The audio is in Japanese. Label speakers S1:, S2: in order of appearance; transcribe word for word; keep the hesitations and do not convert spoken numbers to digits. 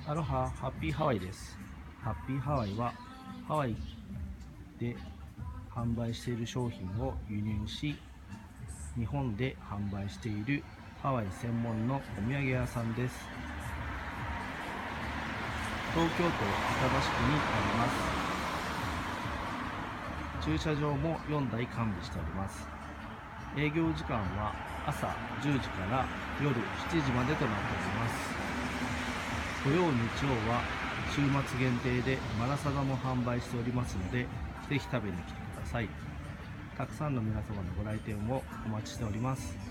S1: アロハ、ハッピーハワイです。ハッピーハワイはハワイで販売している商品を輸入し、日本で販売しているハワイ専門のお土産屋さんです。東京都板橋区にあります。駐車場もよんだい完備しております。営業時間は朝じゅうじから夜しちじまでとなっております。土曜、日曜は週末限定でマラサダも販売しておりますので、ぜひ食べに来てください。たくさんの皆様のご来店をお待ちしております。